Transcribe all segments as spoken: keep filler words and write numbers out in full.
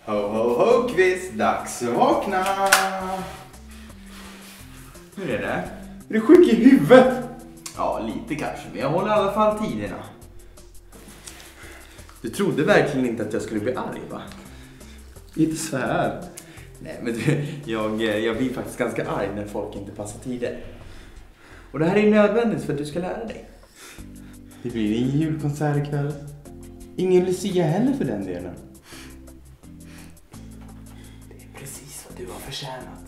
Ho, ho, ho, kvist, dags att vakna. Hur är det? Är du sjuk i huvudet? Ja, lite kanske, men jag håller i alla fall tiderna. Du trodde verkligen inte att jag skulle bli arg, va? Inte så här. Nej, men du, jag, jag blir faktiskt ganska arg när folk inte passar tider. Och det här är nödvändigt för att du ska lära dig. Det blir ingen julkonsert ikväll. Ingen Lucia heller för den delen. Det är precis vad du har förtjänat.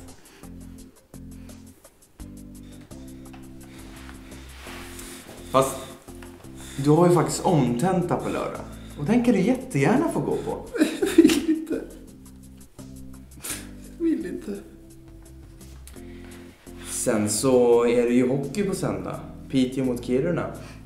Fast du har ju faktiskt omtenta på lördag. Och den kan du jättegärna få gå på. Jag vill inte. Jag vill inte. Sen så är det ju hockey på söndag. Piteå mot Kiruna.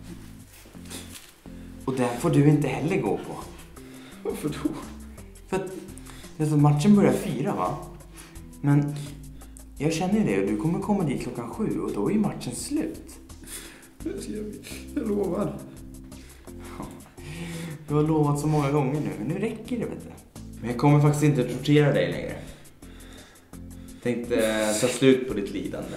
Och den får du inte heller gå på. Varför då? För att, för att matchen börjar fyra, va? Men jag känner ju det och du kommer komma dit klockan sju och då är ju matchen slut. Jag, ska, jag lovar. Du har lovat så många gånger nu, men nu räcker det, vet du. Men jag kommer faktiskt inte tortera dig längre. Tänkte ta slut på ditt lidande.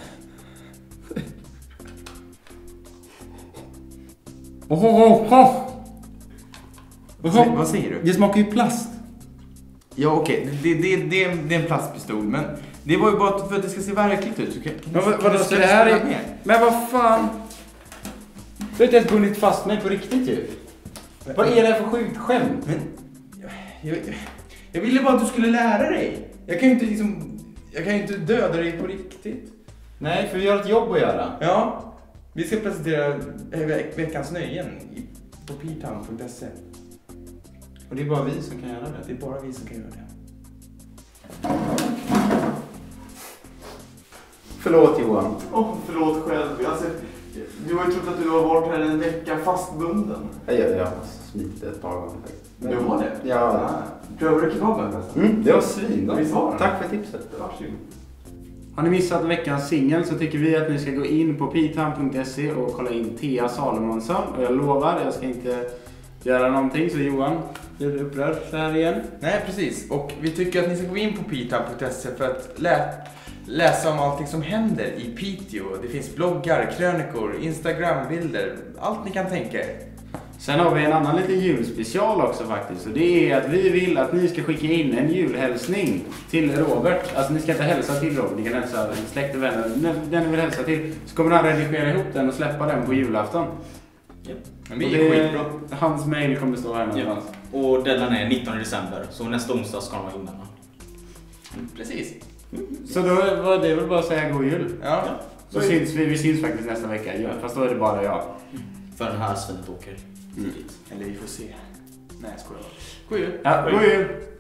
Oh, oh, oh. Vad, säger, vad säger du? Det smakar ju plast. Ja, okej. Okay. Det, det, det, det är en plastpistol, men det var ju bara för att det ska se verkligt ut. Kan, kan men du, vad, vad ska det här är? Men vad fan? Du har inte ens bundit fast mig på riktigt ju. Vad är det här för sjukt skämt? Men jag, jag, jag ville bara att du skulle lära dig. Jag kan ju inte liksom, jag kan ju inte döda dig på riktigt. Nej, för vi har ett jobb att göra. Ja, vi ska presentera veck, veckans nöjen på peetown punkt se. Och det är bara vi som kan göra det. Det är bara vi som kan göra det. Förlåt Johan. Åh, oh, förlåt själv. Alltså, du har ju trott att du har varit här en vecka fastbunden. Jag, jag har smitit ett par gånger faktiskt. Du har det? Ja. Ah, prövar du kebaben förresten? Mm, det var svin. Visst var det? Tack för tipset. Varsågod. Har ni missat veckans singel så tycker vi att ni ska gå in på peetown punkt se och kolla in Thea Salomonsson. Och jag lovar, jag ska inte göra någonting så Johan blir du upprörd så här igen. Nej, precis. Och vi tycker att ni ska gå in på peetown punkt se för att lä läsa om allting som händer i Piteå. Det finns bloggar, krönikor, Instagram-bilder, allt ni kan tänka er. Sen har vi en annan liten julspecial också faktiskt. Och det är att vi vill att ni ska skicka in en julhälsning till Robert. Alltså ni ska inte hälsa till Robert, ni kan hälsa släkt och vänner. Den ni vill hälsa till så kommer han redigera ihop den och släppa den på julafton. Yep. Men det är skitbra. Hans mail kommer stå här någonstans. Ja. Och deadline är nittonde december, så nästa onsdag ska de vara inne. Mm, precis. Mm. Så då var det väl bara att säga god jul. Ja. Ja. Så mm. syns vi, vi syns faktiskt nästa vecka. Ja, fast då är det bara jag. Mm. För den här svinet åker. Mm. Eller vi får se. Nej, jag skojar. God jul. Ja, god jul.